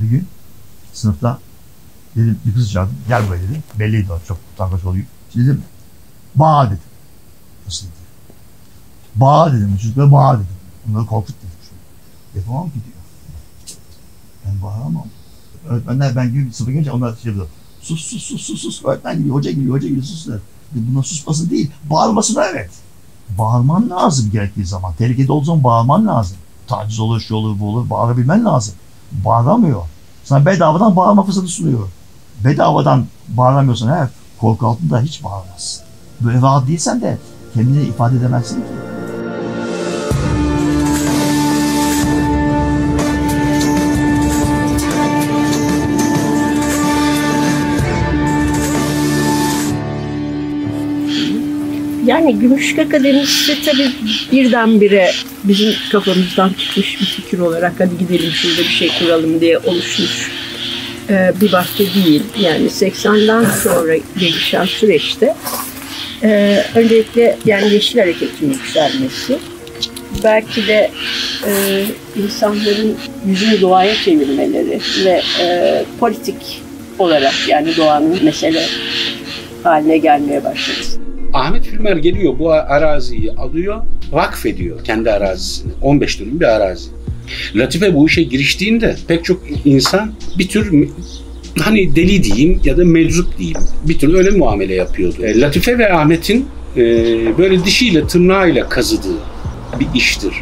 Bir gün sınıfta dedim bir kız çağırdım. Gel buraya dedim. Belliydi o. Çok utangaç oluyor. Şimdi dedim. Bağ dedim. Nasıl dedi? Bağ dedim. Çocuklara bağ dedim. Bunları korkut dedim. Yapamam ki diyor. Ben bağıramam. Öğretmenler ben gibi sınıfa gelince onlar şey yapıyor. Sus. Öğretmen gibi, hoca gibi sus der. Buna susması değil, bağırmasına evet. Bağırman lazım gerektiği zaman. Tehlikede olduğu zaman bağırman lazım. Taciz olur, şu olur, bu olur. Bağırabilmen lazım. Bağıramıyor. Sana bedavadan bağırma fırsatı sunuyor. Bedavadan bağıramıyorsan eğer korku altında hiç bağırmazsın. Böyle rahat değilsen de kendini ifade edemezsin ki. Yani Gümüşlük Akademisi tabii birdenbire bizim kafamızdan çıkmış bir fikir olarak hadi gidelim şurada bir şey kuralım diye oluşmuş bir bahçe değil. Yani 80'den sonra gelişen süreçte öncelikle yani Yeşil Hareket'in yükselmesi, belki de insanların yüzünü doğaya çevirmeleri ve politik olarak yani doğanın mesele haline gelmeye başladı. Ahmet Filmer geliyor bu araziyi alıyor, vakfediyor kendi arazisini. 15 dönüm bir arazi. Latife bu işe giriştiğinde pek çok insan bir tür hani deli diyeyim ya da meczup diyeyim. Bir tür öyle muamele yapıyordu. Latife ve Ahmet'in böyle dişiyle tırnağıyla kazıdığı bir iştir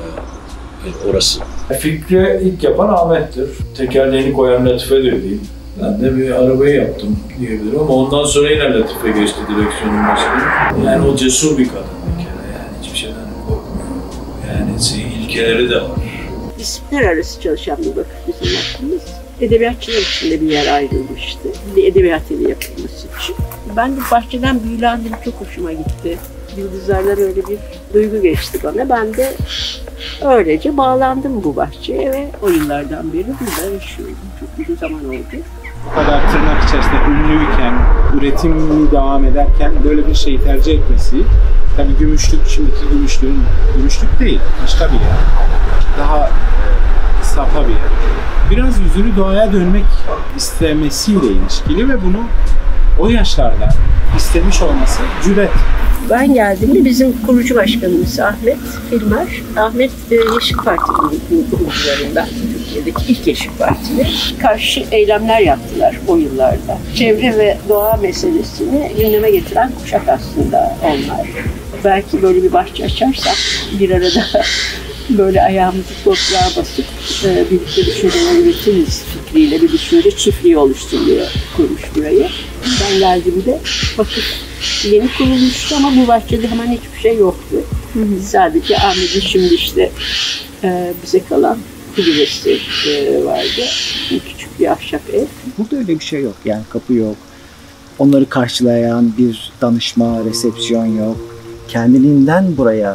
orası. Fikri ilk yapan Ahmet'tir. Tekerleğini koyan Latife de değil. Ben de bir arabayı yaptım diyebilirim ama ondan sonra yine Latife geçti direksiyonun başına. Yani o cesur bir kadın bir kere, yani hiçbir şeyden korkmuyor. Yani ilkeleri de var. Disiplinler arası çalışan bir vakıf bizim yaptığımız. Edebiyatçılar için de bir yer ayrılmıştı. Bir edebiyat evi yapılması için. Ben de bahçeden büyülendim, çok hoşuma gitti. Yıldızlardan öyle bir duygu geçti bana. Ben de öylece bağlandım bu bahçeye ve o yıllardan beri burada yaşıyorum. Çok uzun zaman oldu. Bu kadar tırnak içerisinde ünlüyken, üretimi devam ederken böyle bir şeyi tercih etmesi, tabii Gümüşlük, şimdiki Gümüşlük değil, başka bir yer. Daha sapa bir yer. Biraz yüzünü doğaya dönmek istemesiyle ilişkili ve bunu o yaşlarda istemiş olması cüret. Ben geldiğimde bizim kurucu başkanımız Ahmet Filmer. Ahmet Yeşil Parti'nin kurucularından, Türkiye'deki ilk Yeşil Parti'ne karşı eylemler yaptılar o yıllarda. Çevre ve doğa meselesini gündeme getiren kuşak aslında onlar. Belki böyle bir bahçe açarsak bir arada böyle ayağımızı toprağa basıp birlikte bir şeyler üretiriz fikriyle bir düşünce çiftliği oluşturuyor, kurmuş burayı. Ben geldiğimde vakıf yeni kurulmuştu ama bu bahçede hemen hiçbir şey yoktu. Sadece Ahmet'in şimdi işte bize kalan kulübesi vardı. Küçük bir ahşap ev. Burada öyle bir şey yok. Yani kapı yok. Onları karşılayan bir danışma, resepsiyon yok. Kendiliğinden buraya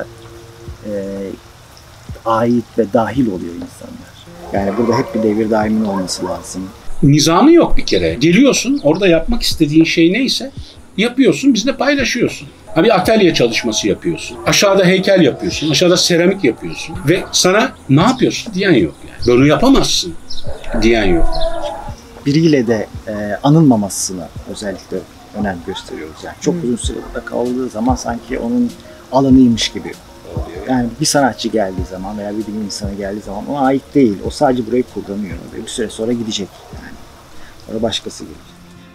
ait ve dahil oluyor insanlar. Yani burada hep bir devir daimin olması lazım. Nizamı yok bir kere. Geliyorsun, orada yapmak istediğin şey neyse yapıyorsun, bizle paylaşıyorsun. Bir atölye çalışması yapıyorsun. Aşağıda heykel yapıyorsun, aşağıda seramik yapıyorsun. Ve sana ne yapıyorsun diyen yok yani. Bunu yapamazsın diyen yok. Biriyle de anılmamasına özellikle önem gösteriyoruz. Yani çok uzun süre burada kaldığı zaman sanki onun alanıymış gibi oluyor. Yani bir sanatçı geldiği zaman veya bir bilim insanı geldiği zaman ona ait değil. O sadece burayı kullanıyor ve bir süre sonra gidecek yani. Sonra başkası gelecek.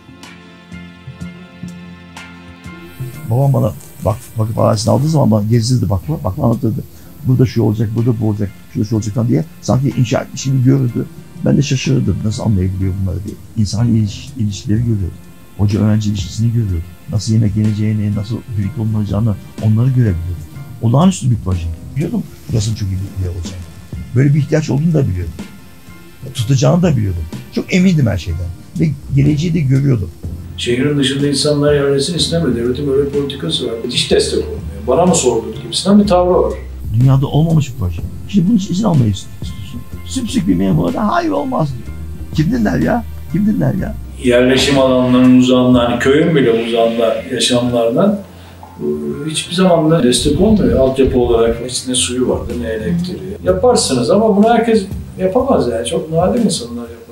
Babam bana vakıf arazisini aldığı zaman bana gezdirdi bak anlatırdı. Burada şu olacak, burada bu olacak, şurada şu olacak falan diye sanki inşa etmişimi görürdü. Ben de şaşırırdım nasıl anlayabiliyor bunları diye. İnsan ilişkileri görüyordu. Hoca öğrenci ilişkisini görüyordu. Nasıl yemek yeneceğini, nasıl birlikte olunacağını onları görebiliyordu. Olağanüstü bir proje. Biliyordum burasının çok iyi bir yer olacağını. Böyle bir ihtiyaç olduğunu da biliyordum. Tutacağını da biliyordum. Çok emindim her şeyden. Ve geleceği de görüyordum. Şehrin dışında insanlar yerleşsin istemedi. Devletin böyle bir politikası var. Hiç destek olmuyor. Bana mı sordun gibisinden bir tavrı var. Dünyada olmamış bir proje. Şimdi bunun için izin almayı istiyorsun. Sümsük bir memura da hayır olmaz diyor. Kim dinler ya? Kim dinler ya? Yerleşim alanlarının uzağında, hani köyün bile uzağında yaşamlardan hiçbir zaman da destek olmuyor. Altyapı olarak hiç ne suyu vardı ne elektriği. Yaparsınız ama bunu herkes yapamaz yani. Çok nadir insanlar yapar.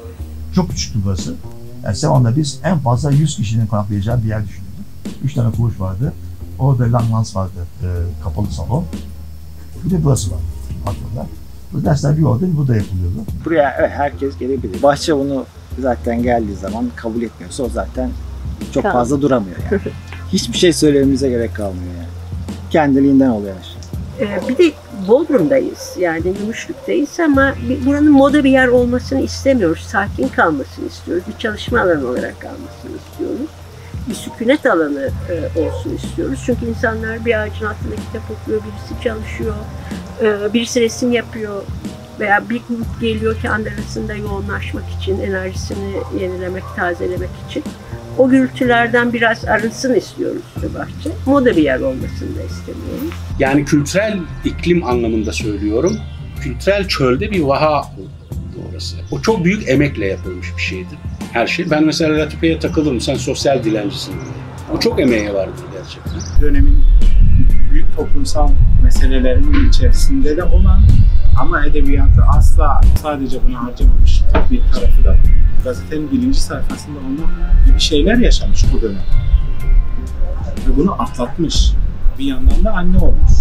Çok küçüktü burası. Yani Sevan'da biz en fazla 100 kişinin konaklayacağı bir yer düşünüyorduk. 3 tane koğuş vardı. Orada Langlans vardı, kapalı salon. Bir de burası var aklımda. Bu dersler bir orada bir burada yapılıyordu. Buraya evet, herkes gelebilir. Bahçe bunu zaten geldiği zaman kabul etmiyorsa o zaten çok Tamam. fazla duramıyor yani. Hiçbir şey söylememize gerek kalmıyor yani. Kendiliğinden oluyor her şey. Bir de Bodrum'dayız, yani Gümüşlük'teyiz ama buranın moda bir yer olmasını istemiyoruz. Sakin kalmasını istiyoruz. Bir çalışma alanı olarak kalmasını istiyoruz. Bir sükunet alanı olsun istiyoruz. Çünkü insanlar bir ağacın altında kitap okuyor, birisi çalışıyor, birisi resim yapıyor veya bir grup geliyor kendi arasında yoğunlaşmak için, enerjisini yenilemek, tazelemek için. O gürültülerden biraz arınsın istiyoruz bahçe. Moda bir yer olmasını da istemiyoruz. Yani kültürel iklim anlamında söylüyorum. Kültürel çölde bir vaha oldu orası. O çok büyük emekle yapılmış bir şeydi. Her şey. Ben mesela Latipe'ye takılırım. Sen sosyal dilencisin. O çok emeğe vardır gerçekten. Dönemin büyük toplumsal meselelerinin içerisinde de olan ama edebiyatı asla sadece buna harcamamış bir tarafı da var. Gazetenin 1. sayfasında onun gibi şeyler yaşamış o dönem. Ve bunu atlatmış. Bir yandan da anne olmuş.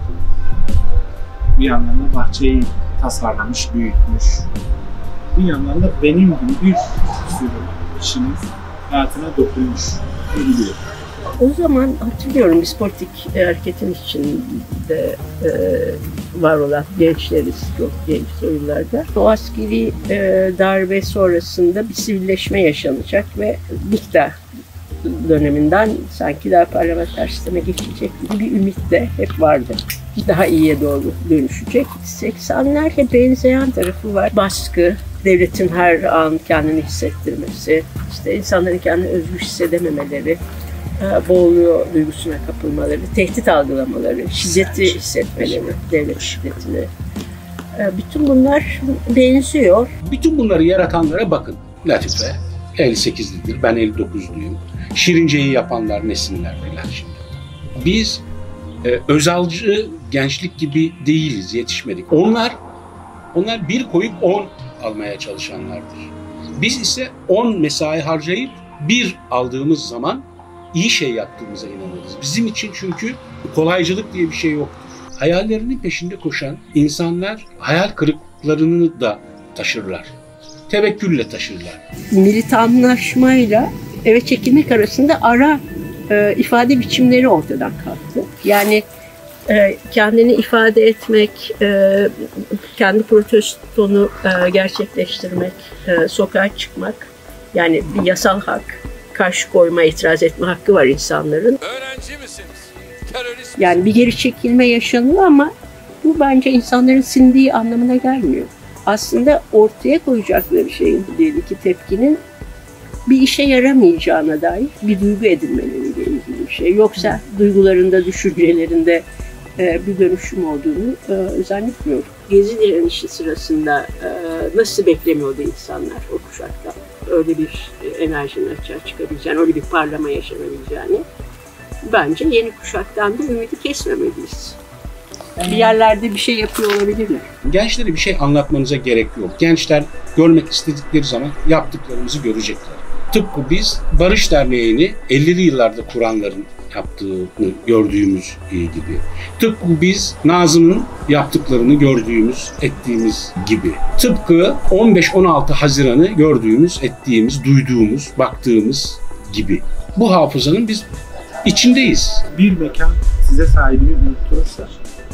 Bir yandan da bahçeyi tasarlamış, büyütmüş. Bir yandan da benim gibi bir sürü kişinin hayatına dokunmuş. Biliyor. O zaman hatırlıyorum biz politik hareketin içinde var olan gençleriz, çok genç soylularda. O askeri darbe sonrasında bir sivilleşme yaşanacak ve dikta döneminden sanki daha parlamenter sisteme geçecek gibi bir ümit de hep vardı. Daha iyiye doğru dönüşecek. 80'ler hep benzeyen tarafı var. Baskı, devletin her an kendini hissettirmesi, işte insanların kendini özgür hissedememeleri, boğuluyor duygusuna kapılmaları, tehdit algılamaları, şiddeti hissetmeleri, devlet şiddetini. Bütün bunlar benziyor. Bütün bunları yaratanlara bakın. Latife 58'lidir, ben 59'luyum. Şirince'yi yapanlar nesinler filan şimdi. Biz Özalcı gençlik gibi değiliz, yetişmedik. Onlar bir koyup 10 almaya çalışanlardır. Biz ise 10 mesai harcayıp 1 aldığımız zaman iyi şey yaptığımıza inanırız. Bizim için çünkü kolaycılık diye bir şey yoktur. Hayallerinin peşinde koşan insanlar hayal kırıklıklarını da taşırlar. Tevekkülle taşırlar. Militanlaşmayla eve çekilmek arasında ara ifade biçimleri ortadan kalktı. Yani kendini ifade etmek, kendi protestonu gerçekleştirmek, sokağa çıkmak, yani bir yasal hak, karşı koyma, itiraz etme hakkı var insanların. Öğrenci misiniz? Terörist Yani bir geri çekilme yaşanıyor ama bu bence insanların sindiği anlamına gelmiyor. Aslında ortaya koyacakları şeyin, diyelim ki tepkinin bir işe yaramayacağına dair bir duygu edinmeleriyle ilgili bir şey. Yoksa duygularında, düşüncelerinde bir dönüşüm olduğunu zannetmiyorum. Gezi direnişi sırasında nasıl beklemiyordu insanlar o kuşakta? Öyle bir enerjinin açığa çıkabileceğini, öyle bir parlama yaşanabileceğini. Bence yeni kuşaktan da ümidi kesmemeliyiz. Bir yerlerde bir şey yapıyor olabilirler. Gençlere bir şey anlatmanıza gerek yok. Gençler görmek istedikleri zaman yaptıklarımızı görecekler. Tıpkı biz Barış Derneği'ni 50'li yıllarda kuranların yaptığını gördüğümüz gibi. Tıpkı biz Nazım'ın yaptıklarını gördüğümüz, ettiğimiz gibi. Tıpkı 15-16 Haziran'ı gördüğümüz, ettiğimiz, duyduğumuz, baktığımız gibi. Bu hafızanın biz içindeyiz. Bir mekan size sahibini unutturursa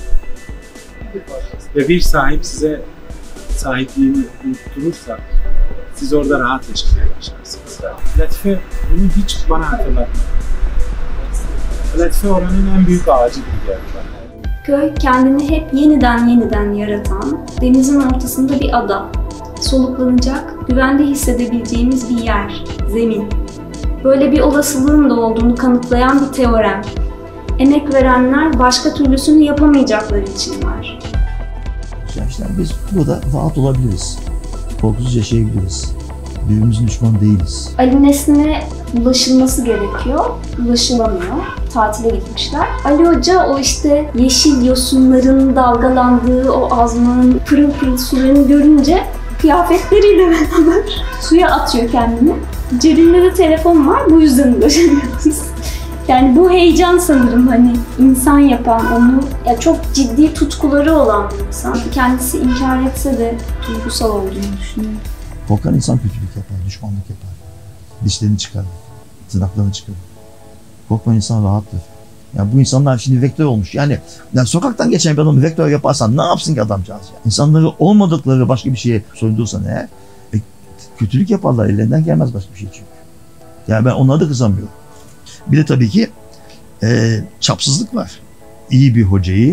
ve bir sahip size sahipliğini unutturursa siz orada rahat yaşamaya başlarsınız. Latife bunu hiç bana hatırlatmadı. Latife oranın en büyük ağacı gibi geldi bana. Köy kendini hep yeniden yaratan, denizin ortasında bir ada. Soluklanacak, güvende hissedebileceğimiz bir yer, zemin. Böyle bir olasılığın da olduğunu kanıtlayan bir teorem. Emek verenler başka türlüsünü yapamayacakları için var. Gençler biz burada rahat olabiliriz. Korkusuz yaşayabiliriz. Birbirimizin düşmanı değiliz. Ali Nesne ulaşılması gerekiyor, ulaşılamıyor. Tatile gitmişler. Ali Hoca o işte yeşil yosunların dalgalandığı o azmanın pırıl pırıl sularını görünce kıyafetleriyle beraber suya atıyor kendini. Cebinde de telefon var, bu yüzden ulaşamıyoruz. Yani bu heyecan sanırım hani insan yapan, onu ya çok ciddi tutkuları olan bir insan. Kendisi inkar etse de duygusal olduğunu düşünüyorum. Korkan insan kötülük yapar, düşmanlık yapar. Dişlerini çıkarır, tırnaklarını çıkarır. Korkmayan insan rahattır. Yani bu insanlar şimdi vektör olmuş. Yani sokaktan geçen bir adamı vektör yaparsan ne yapsın ki adamcağız ya? İnsanları olmadıkları başka bir şeye soyundursan eğer kötülük yaparlar, ellerinden gelmez başka bir şey çünkü. Yani ben onlara da kızamıyorum. Bir de tabii ki çapsızlık var. İyi bir hocayı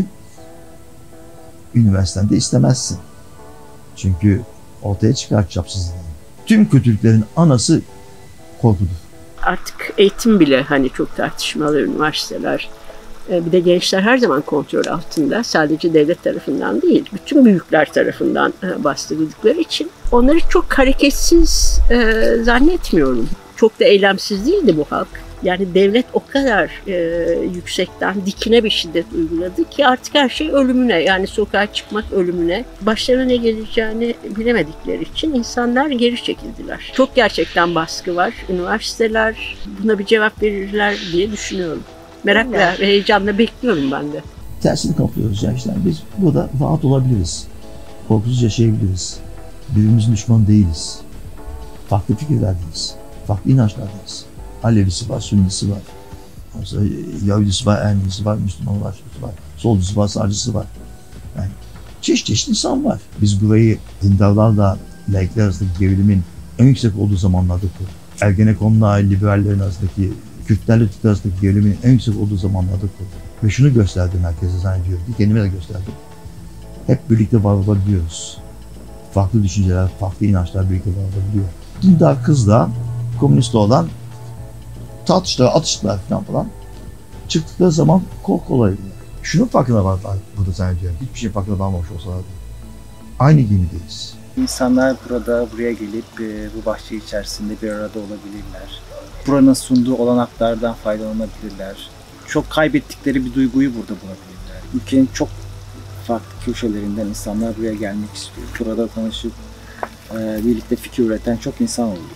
üniversitede istemezsin. Çünkü ortaya çıkar çapsızlığı. Tüm kötülüklerin anası korkudur. Artık eğitim bile hani çok tartışmalı, üniversiteler. Bir de gençler her zaman kontrol altında. Sadece devlet tarafından değil, bütün büyükler tarafından bastırıldıkları için onları çok hareketsiz zannetmiyorum. Çok da eylemsiz değildi bu halk. Yani devlet o kadar yüksekten dikine bir şiddet uyguladı ki artık her şey ölümüne, yani sokağa çıkmak ölümüne. Başlarına ne geleceğini bilemedikleri için insanlar geri çekildiler. Çok gerçekten baskı var. Üniversiteler buna bir cevap verirler diye düşünüyorum. Merakla ve heyecanla bekliyorum ben de. Tersini kapıyoruz ya işte. Biz burada rahat olabiliriz. Korkusuz yaşayabiliriz. Birbirimizin düşmanı değiliz. Farklı fikirlerdeyiz. Farklı inançlardayız. Alevisi var, Sünnisi var. Yahudisi var, Ermenisi var, Müslüman var, solcusu var, sağcısı var. Yani çeşit insan var. Biz burayı dindarlarla laikler arasındaki gerilimin en yüksek olduğu zamanlarda kurduk. Ergenekon'la liberallerin arasındaki, Kürtlerle Türkler arasındaki gerilimin en yüksek olduğu zamanlarda kurduk. Ve şunu gösterdim herkese zannediyorum ki, kendime de gösterdim. Hep birlikte var olabiliyoruz. Farklı düşünceler, farklı inançlar birlikte var olabiliyor. Dindar kızla komünist olan tartıştılar, atıştılar falan. Çıktıkları zaman korku olaydı. Şunun farkına varlar burada zannediyorum. Hiçbir şey farkına varmamış olsalardı. Aynı gemideyiz. İnsanlar buraya gelip bu bahçe içerisinde bir arada olabilirler. Buranın sunduğu olanaklardan faydalanabilirler. Çok kaybettikleri bir duyguyu burada bulabilirler. Ülkenin çok farklı köşelerinden insanlar buraya gelmek istiyor. Burada tanışıp birlikte fikir üreten çok insan oluyor.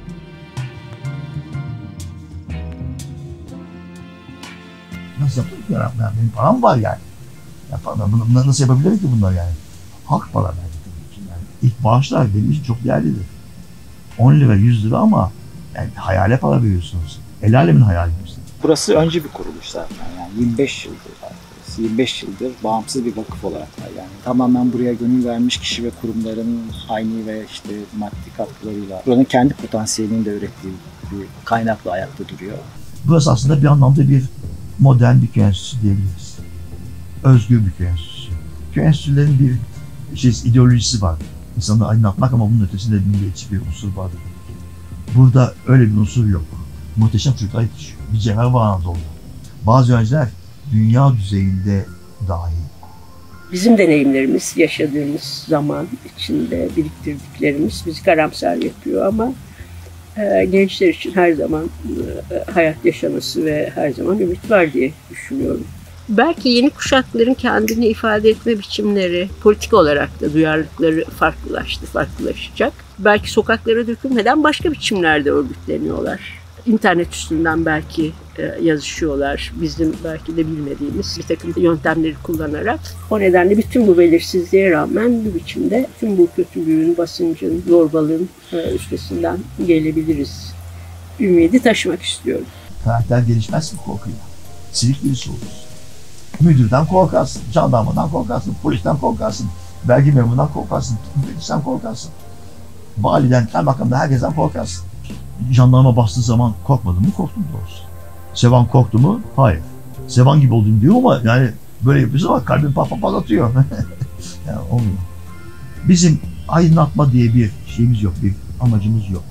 Nasıl yaptım ki? Benim param var yani. Bunu nasıl yapabilirim ki bunlar yani? Hak para verdi tabii ki. Yani ilk bağışlar benim için çok değerlidir. 10 lira, 100 lira ama yani hayale para veriyorsunuz. El alemin hayali. Burası önce bir kuruluş zaten. Yani 25 yıldır bağımsız bir vakıf olarak var. Yani tamamen buraya gönül vermiş kişi ve kurumların aynı ve işte maddi katkılarıyla buranın kendi potansiyelini de ürettiği bir kaynakla ayakta duruyor. Burası aslında bir anlamda bir modern bir köy enstitüsü diyebiliriz. Özgür bir köy enstitüsü. Köy enstitülerin bir ideolojisi var. İnsanları aydınlatmak ama bunun ötesinde milliyetçi bir unsur vardır. Burada öyle bir unsur yok. Muhteşem çocuklar yetişiyor. Bir cevher var Anadolu'da. Bazı öğrenciler dünya düzeyinde dahi. Bizim deneyimlerimiz, yaşadığımız zaman içinde biriktirdiklerimiz bizi karamsar yapıyor ama gençler için her zaman hayat yaşaması ve her zaman ümit var diye düşünüyorum. Belki yeni kuşakların kendini ifade etme biçimleri, politik olarak da duyarlılıkları farklılaşacak. Belki sokaklara dökülmeden başka biçimlerde örgütleniyorlar. İnternet üstünden belki yazışıyorlar, bizim belki de bilmediğimiz bir takım yöntemleri kullanarak. O nedenle bütün bu belirsizliğe rağmen bir biçimde tüm bu kötülüğün, basıncın, zorbalığın üstesinden gelebiliriz. Ümidi taşımak istiyorum. Karakter gelişmez mi korkuyor? Silik birisi olursun. Müdürden korkarsın, jandarmadan korkarsın, polisten korkarsın, vergi memurundan korkarsın, müfettişten korkarsın. Validen, kaymakamdan, herkesten korkarsın. Jandarma bastığı zaman korkmadın mı? Korktum doğrusu. Sevan korktu mu? Hayır. Sevan gibi olduğunu diyor ama yani böyle yapıyorsa bak kalbim patlatıyor. Yani olmuyor. Bizim aydınlatma diye bir şeyimiz yok, bir amacımız yok.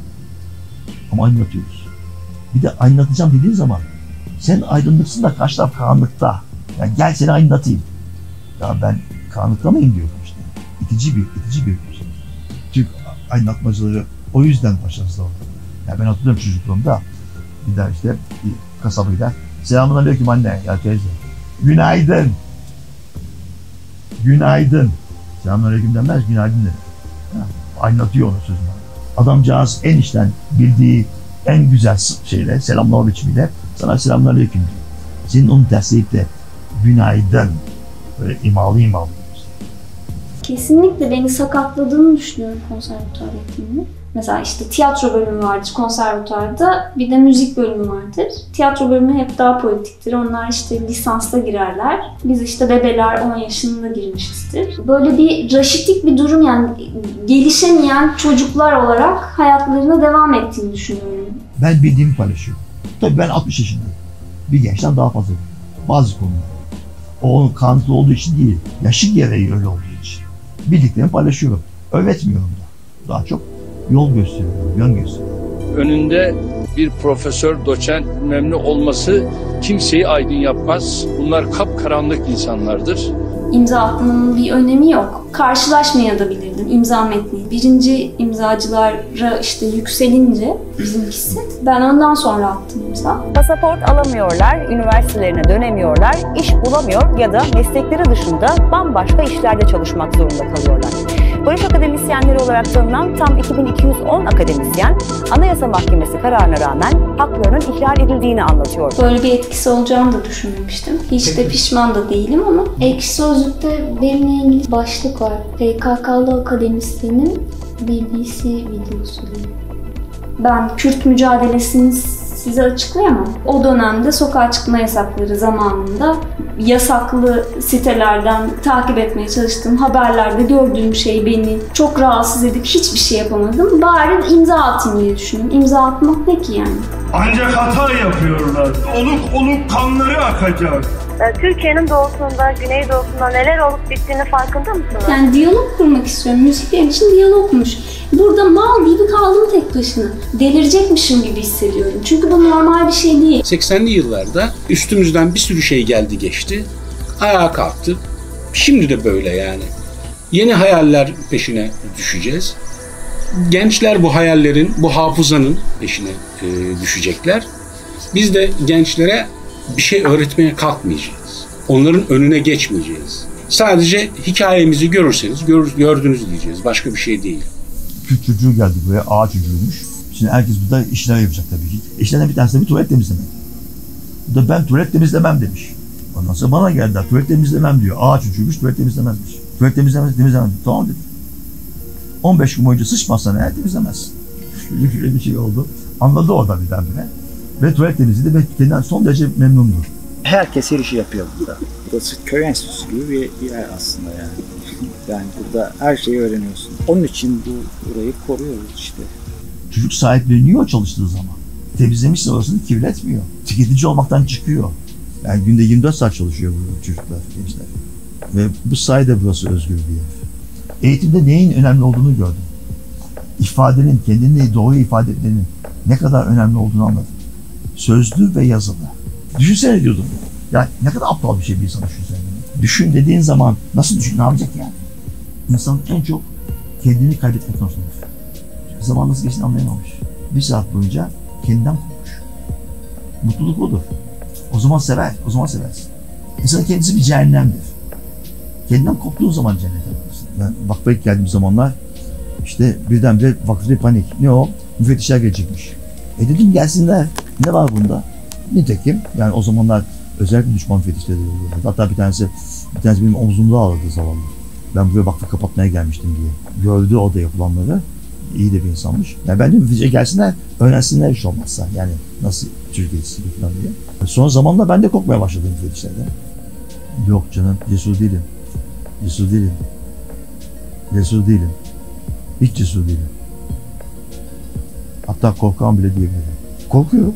Ama aydınlatıyoruz. Bir de aydınlatacağım dediğin zaman sen aydınlıksın da karşı taraf karanlıkta. Yani gel seni aydınlatayım. Ya ben karanlıkta mıyım diyorum işte. İtici bir şey. Türk aydınlatmacıları o yüzden başarısız oldu. Yani ben hatırlıyorum çocukluğumda bir de işte bir kasaba gider. Selamünaleyküm anne ya teyze. Günaydın. Günaydın. Selamünaleyküm denmez, günaydın denir. Aydınlatıyor onu sözünü. Adamcağız en içten bildiği en güzel şeyle, selamlama biçimiyle sana selamünaleyküm diyor. Senin onu tersleyip de günaydın böyle imalı. Kesinlikle beni sakatladığını düşünüyorum konservatuvar eğitimini. Mesela işte tiyatro bölümü vardır konservatuvarda, bir de müzik bölümü vardır. Tiyatro bölümü hep daha politiktir. Onlar işte lisansla girerler. Biz işte bebeler 10 yaşında girmişizdir. Böyle bir raşitlik bir durum, yani gelişemeyen çocuklar olarak hayatlarına devam ettiğini düşünüyorum. Ben bildiğimi paylaşıyorum. Tabii ben 60 yaşındayım. Bir gençten daha fazla bazı konular. O onun kanıtlı olduğu için değil, yaşı gereği öyle olduğu için. Bildiklerimi paylaşıyorum. Öğretmiyorum da. Daha çok yol gösteriyorum, yön gösteriyorum. Önünde bir profesör, doçent bilmem ne olması kimseyi aydın yapmaz. Bunlar kapkaranlık insanlardır. İmza atmanın bir önemi yok. Karşılaşmaya da bilirdim imza metni. Birinci imzacılara işte yükselince bizimkisi, ben ondan sonra attım imza. Pasaport alamıyorlar, üniversitelerine dönemiyorlar, iş bulamıyor ya da meslekleri dışında bambaşka işlerde çalışmak zorunda kalıyorlar. Barış akademisyenleri olarak tanınan tam 2210 akademisyen, Anayasa Mahkemesi kararına rağmen haklarının ihlal edildiğini anlatıyor. Böyle bir etkisi olacağını da düşünmemiştim. Hiç de pişman da değilim ama Ekşi Sözlük'te benimle ilgili başlık var. PKK'lı akademisyenin BBC videosu diye. Ben Kürt mücadelesini size açıklayamam. O dönemde sokağa çıkma yasakları zamanında yasaklı sitelerden takip etmeye çalıştığım haberlerde gördüğüm şey beni çok rahatsız edip hiçbir şey yapamadım. Bari imza atayım diye düşündüm. İmza atmak ne ki yani? Ancak hata yapıyorlar. Oluk kanları akacak. Türkiye'nin doğusunda, güneydoğusunda neler olup bittiğini farkında mısınız? Yani diyalog kurmak istiyorum. Müzik benim için diyalogmuş. Burada mal gibi kaldım tek başına. Delirecekmişim gibi hissediyorum. Çünkü bu normal bir şey değil. 80'li yıllarda üstümüzden bir sürü şey geldi geçti. Ayağa kalktık. Şimdi de böyle yani. Yeni hayaller peşine düşeceğiz. Gençler bu hayallerin, bu hafızanın peşine düşecekler. Biz de gençlere bir şey öğretmeye kalkmayacağız. Onların önüne geçmeyeceğiz. Sadece hikayemizi görürseniz gördünüz diyeceğiz. Başka bir şey değil. Kürt çocuğu geldi buraya, ağa çocuğuymuş. Şimdi herkes burada işler yapacak tabii ki. İşlerden bir tanesi de bir tuvalet temizlemek. Bu da ben tuvalet temizlemem demiş. Ondan sonra bana geldiler, tuvalet temizlemem diyor. Ağa çocuğuymuş, tuvalet temizlemezmiş. Tuvalet temizlemem. Tamam dedim. 15 gün boyunca sıçmazsan eğer temizlemezsin. Şöyle bir şey oldu. Anladı o da birdenbire. Ve tuvalet temizledi ve kendinden son derece memnundu. Herkes her işi yapıyor burada. Burası köy enstitüsü gibi bir yer aslında yani. Yani burada her şeyi öğreniyorsun. Onun için burayı koruyoruz işte. Çocuk sahipleniyor çalıştığı zaman. Temizlemişse orasını kirletmiyor. Tüketici olmaktan çıkıyor. Yani günde 24 saat çalışıyor bu çocuklar, gençler. Ve bu sayede burası özgür bir yer. Eğitimde neyin önemli olduğunu gördüm. İfadenin, kendini doğru ifade etmenin ne kadar önemli olduğunu anladım. Sözlü ve yazılı. Düşünsene diyordum. Ya ne kadar aptal bir şey bir insan düşünsene. Düşün dediğin zaman nasıl düşün, ne yapacak yani? İnsan en çok kendini kaybetmek konusunda. Zaman nasıl geçtiğini anlayamamış. Bir saat boyunca kendinden kopmuş. Mutluluk odur. O zaman sever, o zaman seversin. İnsanın kendisi bir cehennemdir. Kendinden koptuğun zaman cennete varırsın. Ben vakfaya geldiğim zamanlar işte birdenbire vakfı panik. Ne o? Müfettişler gelecekmiş. Dedim gelsinler. Ne var bunda? Nitekim yani o zamanlar özellikle düşman müfettişleri oluyor. Hatta bir tanesi benim omzumda ağladı zavallı. Ben buraya vakfı kapatmaya gelmiştim diye. Gördü o da yapılanları. İyi de bir insanmış. Yani ben de müfettişe gelsinler, öğrensinler hiç olmazsa. Yani nasıl çocuk yetiştiriyor falan diye. Son zamanla ben de korkmaya başladım müfettişlerden. Yok canım, cesur değilim. Cesur değilim. Cesur değilim. Hiç cesur değilim. Hatta korkan bile diyebilirim. Korkuyorum.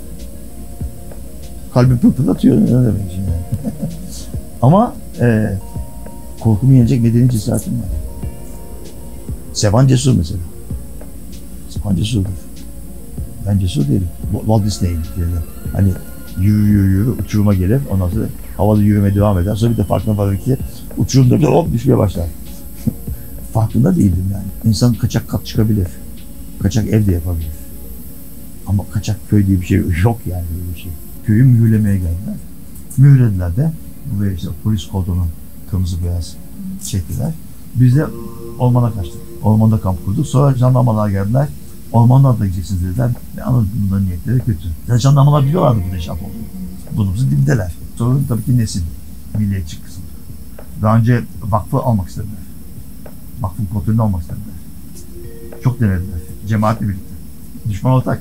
Kalbim pırpırdatıyor. Ne demek şimdi? Ama korkumu yenecek medeni cesaretim var. Sevan cesur mesela. Sevan cesurdur. Ben cesur değilim. Walt Disney'im. Hani yürü uçuruma gelir. Ondan sonra havada yürümeye devam eder. Sonra bir de farkına varır ki uçurumda bir hop düşmeye başlar. Farkında değildim yani. İnsan kaçak kat çıkabilir. Kaçak ev de yapabilir. Ama kaçak köy diye bir şey yok yani böyle bir şey. Köyü mühürlemeye geldiler. Mühürlediler de buraya işte polis kordonu kırmızı beyaz çektiler. Biz de ormana kaçtık. Ormanda kamp kurduk. Sonra jandarmalar geldiler. Ormandan da gideceksiniz dediler. Anladım bunların niyetleri kötü. Ya jandarmalar biliyorlardı bu inşaat olduğunu. Burnumuzun dibindeler. Sorun tabii ki nesil. Milliyetçi kısım. Daha önce vakfı almak istediler. Vakfın kontrolünü almak istediler. Çok denediler. Cemaatle birlikte. Düşman ortak.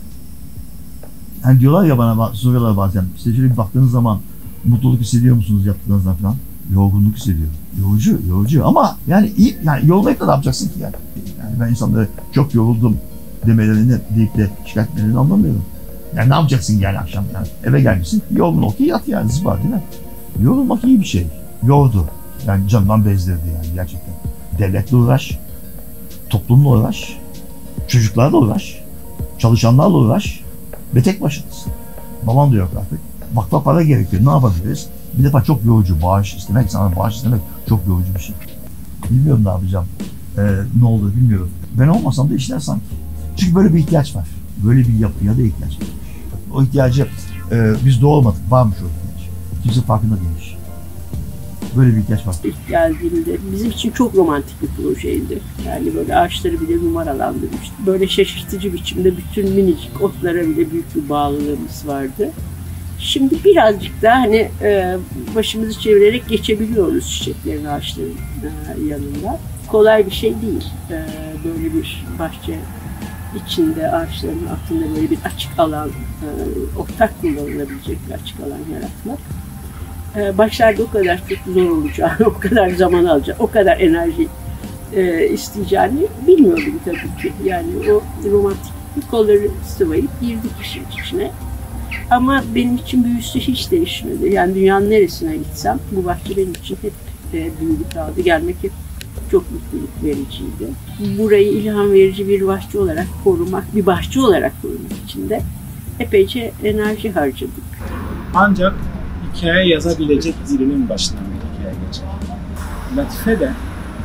Hani diyorlar ya bana, soruyorlar bazen. İşte şöyle bir baktığınız zaman mutluluk hissediyor musunuz yaptıklarınızdan falan? Yorgunluk hissediyorum. Yorucu ama yani iyi, yani yorulmayıp da ne yapacaksın ki yani? Yani ben insanlara çok yoruldum demelerini deyip de şikayet etmelerini anlamıyorum. Yani ne yapacaksın yani akşam yani? Eve gelmişsin, yorgun ol ki yat yani, zıbar değil mi? Yorulmak iyi bir şey. Yordu. Yani canından bezdirdi yani gerçekten. Devletle uğraş, toplumla uğraş, çocuklarla uğraş, çalışanlarla uğraş ve tek başınasın. Baban da yok artık. Vakfa para gerekiyor. Ne yapabiliriz? Bir defa çok yorucu. Bağış istemek, sana bağış istemek çok yorucu bir şey. Bilmiyorum ne yapacağım. Ne olur bilmiyorum. Ben olmasam da işler sanki. Çünkü böyle bir ihtiyaç var. Böyle bir yapıya da ihtiyaç var. O ihtiyacı biz doğurmadık. Varmış o ihtiyaç. Kimse farkında değilmiş. Böyle bir ihtiyaç var. İlk geldiğimde bizim için çok romantik bir projeydi. Yani böyle ağaçları bile numaralandırmıştı. Böyle şaşırtıcı biçimde bütün minicik otlara bile büyük bir bağlılığımız vardı. Şimdi birazcık daha hani başımızı çevirerek geçebiliyoruz çiçeklerin, ağaçların yanında. Kolay bir şey değil. Böyle bir bahçe içinde ağaçların altında böyle bir açık alan, ortak kullanılabilecek bir açık alan yaratmak. Başlarda o kadar çok zor olacağını, o kadar zaman alacağını, o kadar enerji isteyeceğini bilmiyordum tabii ki. Yani o romantik kolları sıvayıp girdik işin içine. Ama benim için büyüsü hiç değişmedi. Yani dünyanın neresine gitsem bu bahçe benim için hep büyülü kaldı. Gelmek hep çok mutluluk vericiydi. Burayı ilham verici bir bahçe olarak korumak, bir bahçe olarak korumak için de epeyce enerji harcadık. Ancak hikaye yazabilecek birinin başından bir hikaye geçer. Latife de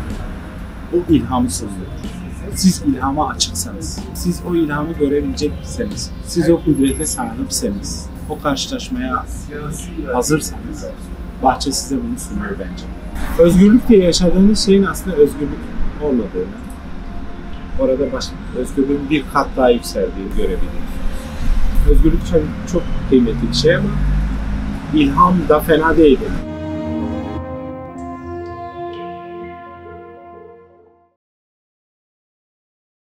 o ilhamı sunuyor. Siz ilhama açıksanız, siz o ilhamı görebilecekseniz, siz o kudrete sahipseniz, o karşılaşmaya hazırsanız, bahçe size bunu sunuyor bence. Özgürlük diye yaşadığınız şeyin aslında özgürlük olmadığını, orada özgürlüğün bir kat daha yükseldiğini görebiliyorsunuz. Özgürlük çok kıymetli bir şey ama ilham da fena değil.